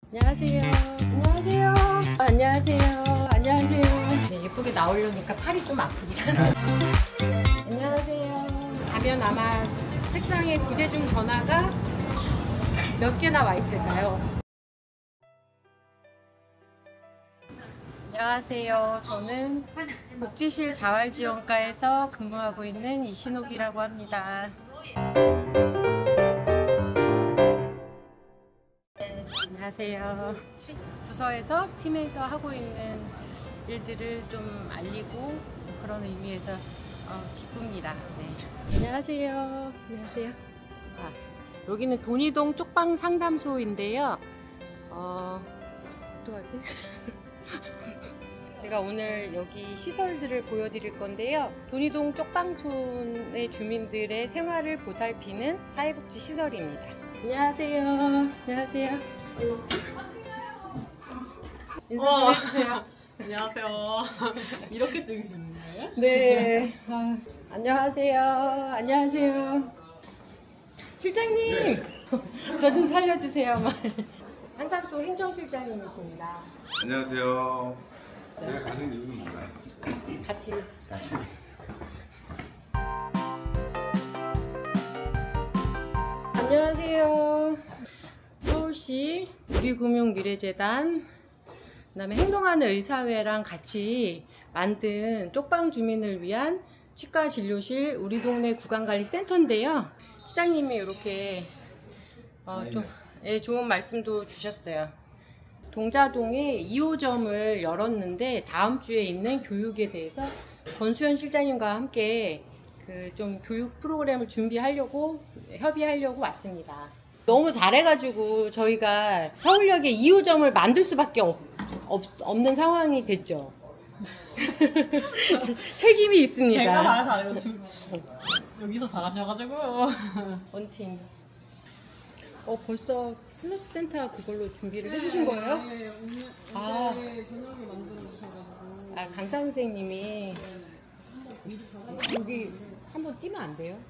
안녕하세요. 안녕하세요. 안녕하세요. 안녕하세요. 네, 예쁘게 나오려니까 팔이 좀 아프긴 하네요. 안녕하세요. 가면 아마 책상에 부재중 전화가 몇 개나 와 있을까요? 안녕하세요. 저는 복지실 자활지원과에서 근무하고 있는 이신옥이라고 합니다. 안녕하세요. 부서에서 팀에서 하고 있는 일들을 좀 알리고 그런 의미에서 기쁩니다. 네. 안녕하세요. 안녕하세요. 여기는 돈이동 쪽방 상담소인데요. 어떡하지? 제가 오늘 여기 시설들을 보여드릴 건데요. 돈이동 쪽방촌의 주민들의 생활을 보살피는 사회복지 시설입니다. 안녕하세요. 안녕하세요. 인사 좀 해주세요. 안녕하세요. 이렇게 찍으시는 거예요? 네. 안녕하세요. 안녕하세요. 실장님! 네. 저 좀 살려주세요. 상담소 행정실장님이십니다. 안녕하세요. 제가 가는 이유는 뭔가요? 같이. 안녕하세요. 서울시 우리금융미래재단 그다음에 행동하는 의사회랑 같이 만든 쪽방 주민을 위한 치과 진료실 우리 동네 구강관리센터인데요. 시장님이 이렇게 좀 좋은 말씀도 주셨어요. 동자동에 2호점을 열었는데 다음 주에 있는 교육에 대해서 권수현 실장님과 함께 좀 교육 프로그램을 준비하려고 협의하려고 왔습니다. 너무 잘해가지고 저희가 서울역에 2호점을 만들 수밖에 없는 상황이 됐죠. 책임이 있습니다. 제가 잘해서 아니고 여기서 잘하셔가지고 원팀. 벌써 플러스 센터 그걸로 준비를 해주신 거예요? 네, 어제 저녁에 만들어 주셔가지고. 강사 선생님이 여기 한번 뛰면 안 돼요?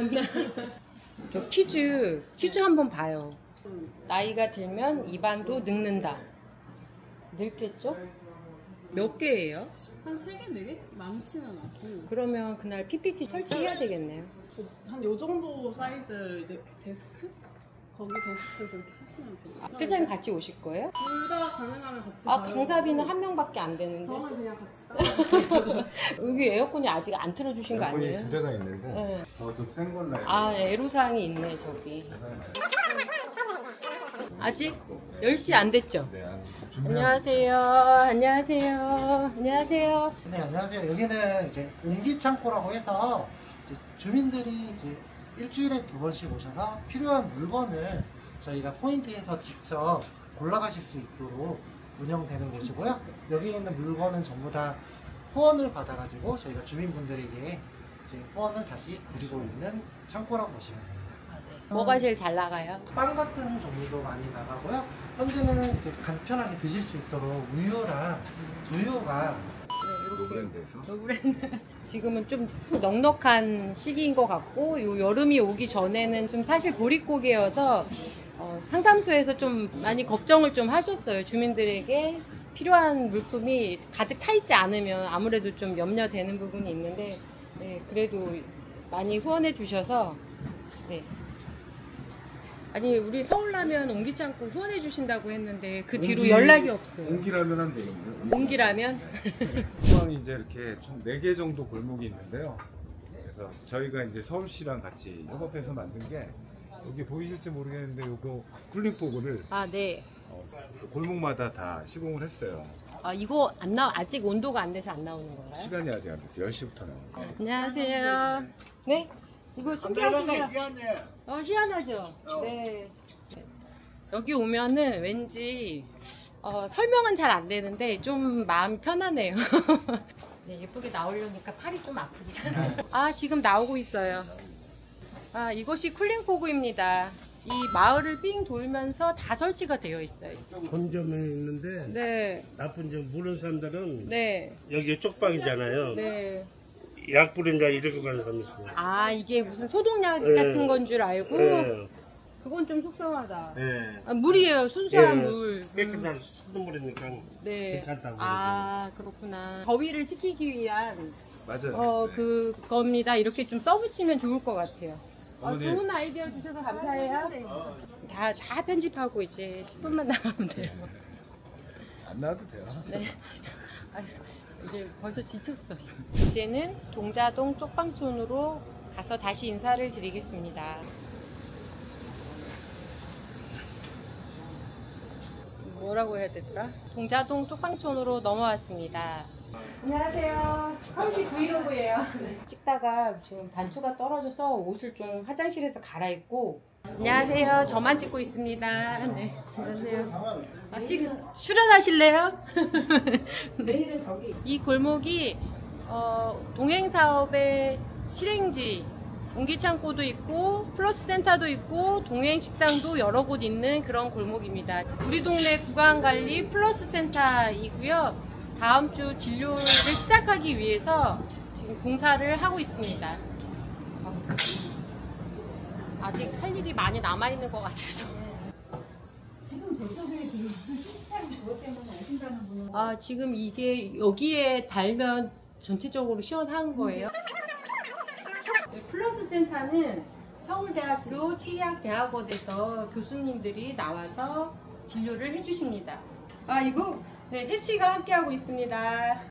저 퀴즈 한번 봐요. 나이가 들면 입안도 늙는다. 늙겠죠? 몇 개예요? 한 3개, 4개? 많지는 않고. 그러면 그날 PPT 설치해야 되겠네요. 한 요 정도 사이즈 이제 데스크? 거기 데스크에서 이렇게 하시면 돼요. 실장님 같이 오실 거예요? 둘 다 가능하면 같이 강사비는 한 명밖에 안 되는데. 저는 그냥 같이 따로. 여기 에어컨이 아직 안 틀어주신 거 아니에요? 두 대가 있는데 네. 좀 센 건 나요. 애로사항이 있네 저기. 아직 10시 안 됐죠? 네, 안녕하세요. 안녕하세요. 안녕하세요. 네, 안녕하세요. 여기는 이제 옹기창고라고 해서 이제 주민들이 이제 일주일에 2번씩 오셔서 필요한 물건을 저희가 포인트에서 직접 골라가실 수 있도록 운영되는 곳이고요. 여기 있는 물건은 전부 다 후원을 받아가지고 저희가 주민분들에게 이제 후원을 다시 드리고 있는 창고라고 보시면 됩니다. 뭐가 제일 잘 나가요? 빵 같은 종류도 많이 나가고요. 현재는 이제 간편하게 드실 수 있도록 우유랑 두유가 노브랜드에서 지금은 좀 넉넉한 시기인 것 같고 요 여름이 오기 전에는 좀 사실 보릿고개여서 상담소에서 좀 많이 걱정을 좀 하셨어요. 주민들에게 필요한 물품이 가득 차 있지 않으면 아무래도 좀 염려되는 부분이 있는데 그래도 많이 후원해 주셔서 아니 우리 서울라면 옹기창고 후원해 주신다고 했는데 그 뒤로 연락이 없어요. 옹기라면 한 되겠네요. 옹기라면? 중앙이 이제 이렇게 총 4개 정도 골목이 있는데요. 그래서 저희가 이제 서울시랑 같이 협업해서 만든 게 여기 보이실지 모르겠는데 요거 쿨링포구를 네. 골목마다 다 시공을 했어요. 이거 아직 온도가 안 돼서 안 나오는 건가요? 시간이 아직 안 됐어요. 10시부터 나와요. 안녕하세요. 네? 이거 신기하시죠? 희한하죠? 네. 여기 오면은 왠지 설명은 잘 안 되는데 좀 마음이 편하네요. 네, 예쁘게 나오려니까 팔이 좀 아프긴 하네요. 지금 나오고 있어요. 이것이 쿨링포구입니다. 이 마을을 삥 돌면서 다 설치가 되어 있어요. 좋은 점이 있는데 네. 나쁜 점 모르는 사람들은 네. 여기 쪽방이잖아요. 네. 약 뿌린다 이렇게 가는 사람이 있어요. 이게 무슨 소독약 네. 같은 건 줄 알고 네. 그건 좀 속상하다. 네. 아, 물이에요. 순수한 예, 물. 깨끗한 수돗물이니까 네. 괜찮다고. 아, 그렇구나. 더위를 식히기 위한 맞아요. 네. 그겁니다. 이렇게 좀 써붙이면 좋을 것 같아요. 어머니. 좋은 아이디어 주셔서 감사해요. 다 편집하고 이제 10분만 나가면 돼요. 안 나와도 돼요. 네. 아, 이제 벌써 지쳤어요. 이제는 동자동 쪽방촌으로 가서 다시 인사를 드리겠습니다. 뭐라고 해야 되더라? 동자동 쪽방촌으로 넘어왔습니다. 안녕하세요. 서울시 브이로그예요. 찍다가 지금 단추가 떨어져서 옷을 좀 화장실에서 갈아입고. 안녕하세요. 저만 찍고 있습니다. 네. 안녕하세요. 지금 출연하실래요? 내일은 저기. 이 골목이 동행사업의 실행지, 공기창고도 있고 플러스 센터도 있고 동행식당도 여러 곳 있는 그런 골목입니다. 우리 동네 구강관리 플러스 센터이고요. 다음 주 진료를 시작하기 위해서 지금 공사를 하고 있습니다. 아직 할 일이 많이 남아있는 것 같아서. 지금 저쪽에 지금 무슨 시스템 그것 때문에 오신다는 분은 지금 이게 여기에 달면 전체적으로 시원한 거예요. 네, 플러스 센터는 서울대학교 치의학대학원에서 교수님들이 나와서 진료를 해주십니다. 이거 네, 해치가 함께하고 있습니다.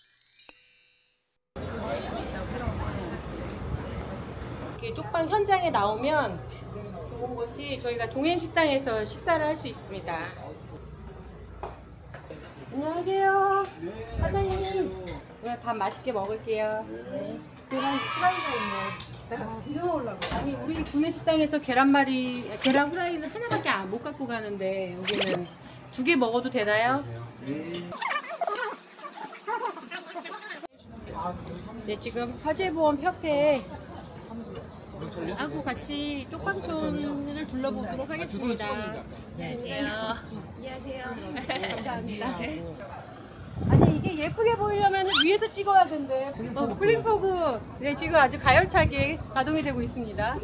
이렇게 쪽방 현장에 나오면 좋은 것이 저희가 동행식당에서 식사를 할 수 있습니다. 안녕하세요. 사장님. 네, 밥 맛있게 먹을게요. 네. 계란 후라이가 있네. 이러려고. 아니, 우리 구내식당에서 계란 후라이는 하나밖에 못 갖고 가는데 여기는 2개 먹어도 되나요? 네, 지금 화재보험협회 하고 같이 쪽방촌을 둘러보도록 하겠습니다. 안녕하세요. 안녕하세요. 감사합니다. 아니, 이게 예쁘게 보이려면 위에서 찍어야 된대. 플린포그 네, 지금 아주 가열차게 가동이 되고 있습니다.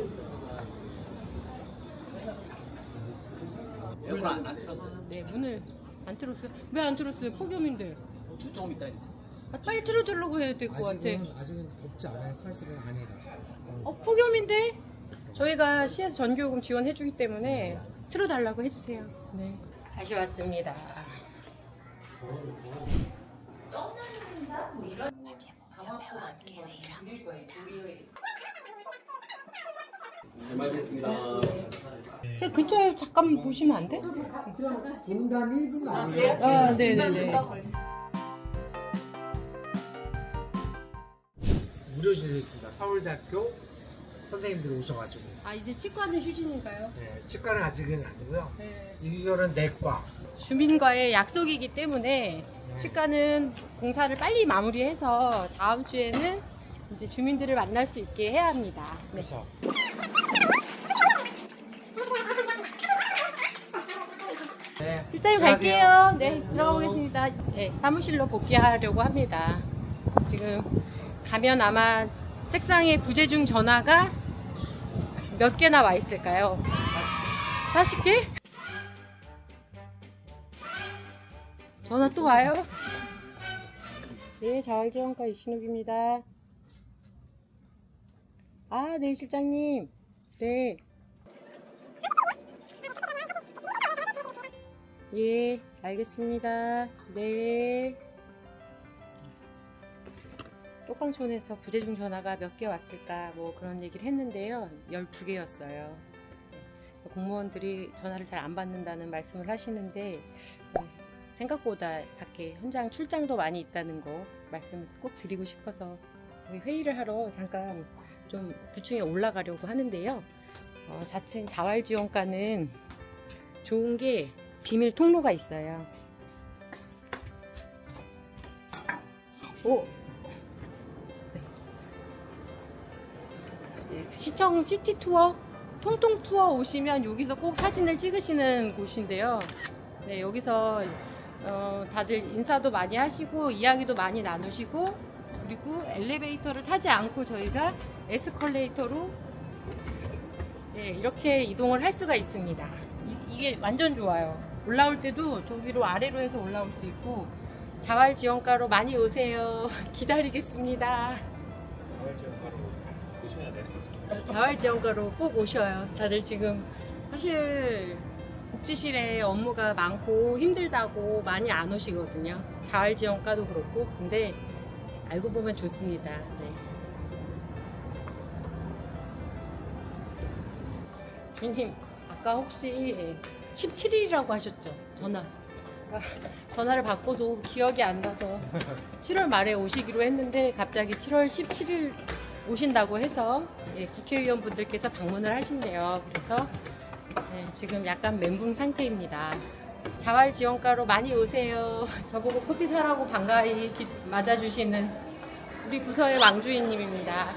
에어컨 안 틀었어요? 네, 문을 안 틀었어요. 왜 안 틀었어요? 폭염인데. 조금 있다. 빨리 틀어주려고 해야 될 것 같아. 아직은 덥지 않아요. 사실은 안에가. 폭염인데? 저희가 시에서 전기요금 지원해주기 때문에 틀어달라고 해주세요. 네. 다시 왔습니다. 그 근처에 잠깐 보시면 안 돼? 그냥 분당 1분 나오네요. 네네네. 무료실에 있습니다. 서울대학교 선생님들이 오셔가지고. 이제 치과는 휴진인가요? 네, 치과는 아직은 아니고요. 네. 이거는 내과. 주민과의 약속이기 때문에 치과는 공사를 빨리 마무리해서 다음 주에는 이제 주민들을 만날 수 있게 해야 합니다. 네. 그렇죠. 네. 실장님 갈게요. 네, 들어가 보겠습니다. 네, 사무실로 복귀하려고 합니다. 지금 가면 아마 책상에 부재중 전화가 몇 개나 와 있을까요? 40개? 전화 또 와요? 네, 자활지원과 이신욱입니다. 네, 실장님. 네. 예, 알겠습니다. 네. 쪽방촌에서 부재중 전화가 몇 개 왔을까 뭐 그런 얘기를 했는데요. 12개였어요. 공무원들이 전화를 잘 안 받는다는 말씀을 하시는데 생각보다 밖에 현장 출장도 많이 있다는 거 말씀을 꼭 드리고 싶어서 회의를 하러 잠깐 좀 9층에 올라가려고 하는데요. 4층 자활지원과는 좋은 게 비밀 통로가 있어요. 네. 시청 시티 투어, 통통 투어 오시면 여기서 꼭 사진을 찍으시는 곳인데요. 네, 여기서 다들 인사도 많이 하시고 이야기도 많이 나누시고 그리고 엘리베이터를 타지 않고 저희가 에스컬레이터로 예, 이렇게 이동을 할 수가 있습니다. 이게 완전 좋아요. 올라올 때도 저기로 아래로 해서 올라올 수 있고 자활지원가로 많이 오세요. 기다리겠습니다. 자활지원가로 오셔야 돼요. 자활지원가로 꼭 오셔요. 다들 지금 사실 복지실에 업무가 많고 힘들다고 많이 안 오시거든요. 자활지원가도 그렇고. 근데 알고 보면 좋습니다. 네. 주인님, 아까 혹시 17일이라고 하셨죠? 전화를 받고도 기억이 안 나서 7월 말에 오시기로 했는데 갑자기 7월 17일 오신다고 해서 국회의원분들께서 방문을 하신대요. 그래서 지금 약간 멘붕 상태입니다. 자활지원가로 많이 오세요. 저보고 커피 사라고 반가이 맞아주시는 우리 부서의 왕주인님입니다.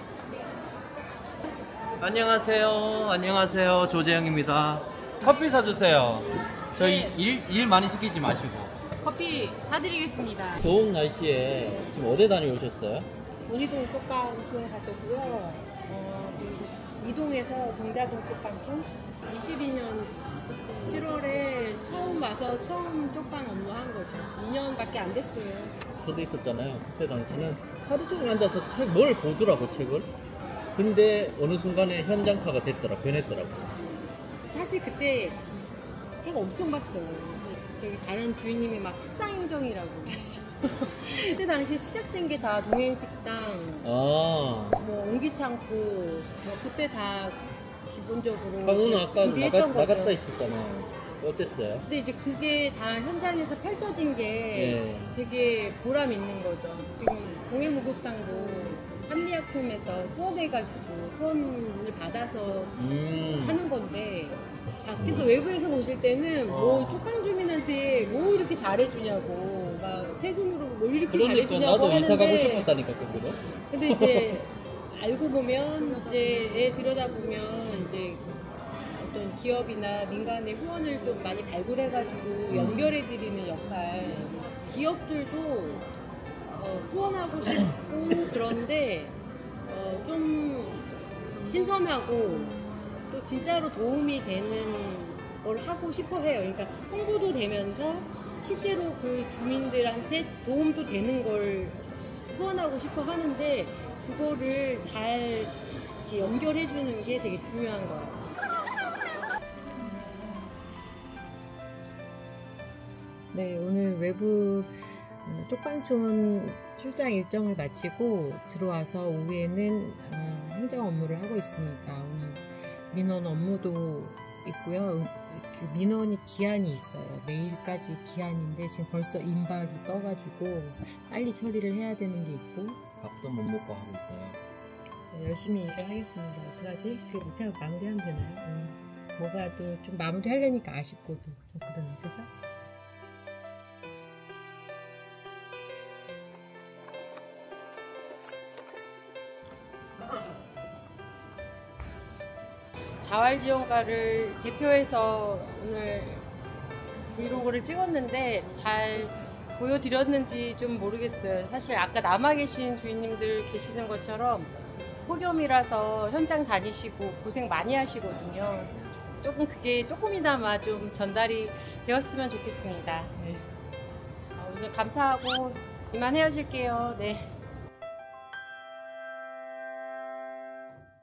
안녕하세요. 안녕하세요. 조재영입니다. 커피 사주세요. 저희 네. 일 많이 시키지 마시고. 커피 사드리겠습니다. 더운 날씨에 지금 어디 다녀오셨어요? 문이동 쪽방촌 갔었고요. 그리고 이동에서 동자동 쪽방촌 22년 7월에 처음 와서 처음 쪽방 업무한 거죠. 2년밖에 안 됐어요. 저도 있었잖아요. 그때 당시는 하루 종일 앉아서 뭘 보더라고, 책을. 근데 어느 순간에 현장파가 됐더라, 변했더라고. 사실 그때 책 엄청 봤어요. 저기 다른 주인님이 막 특상행정이라고 그랬어요. 그때 당시 시작된 게 다 동행식당, 뭐 옹기창고, 뭐 그때 다 기본적으로 강훈은 아까 준비했던 나갔다 거죠. 있었잖아요. 어땠어요? 근데 이제 그게 다 현장에서 펼쳐진 게 예. 되게 보람 있는 거죠. 지금 동해목욕탕도 한미약품에서 후원해가지고 후원을 받아서 하는 건데 밖에서 외부에서 보실 때는 뭐 쪽방 주민한테 뭐 이렇게 잘해주냐고 막 세금으로 뭐 이렇게 그러니까 잘해주냐고 나도 이사 가고 하는데 싶었다니까, 그거로. 근데 이제 알고 보면 이제 들여다보면 이제 어떤 기업이나 민간의 후원을 좀 많이 발굴해가지고 연결해드리는 역할. 기업들도 후원하고 싶고 그런데 좀 신선하고 또 진짜로 도움이 되는 걸 하고 싶어 해요. 그러니까 홍보도 되면서 실제로 그 주민들한테 도움도 되는 걸 후원하고 싶어 하는데 그거를 잘 이렇게 연결해 주는 게 되게 중요한 것 같아요. 네, 오늘 외부 쪽방촌 출장 일정을 마치고 들어와서 오후에는 행정 업무를 하고 있습니다. 오늘 민원 업무도 있고요. 그 민원이 기한이 있어요. 내일까지 기한인데 지금 벌써 임박이 떠가지고 빨리 처리를 해야 되는 게 있고 밥도 못 먹고 하고 있어요. 열심히 일을 하겠습니다. 어떡하지? 그게 못하고 마무리하면 되나요? 뭐가 또 좀 마무리하려니까 아쉽고도 좀 그러네, 그죠? 자활지원가를 대표해서 오늘 브이로그를 찍었는데 잘 보여드렸는지 좀 모르겠어요. 사실 아까 남아 계신 주인님들 계시는 것처럼 폭염이라서 현장 다니시고 고생 많이 하시거든요. 조금 그게 조금이나마 좀 전달이 되었으면 좋겠습니다. 네. 오늘 감사하고 이만 헤어질게요. 네.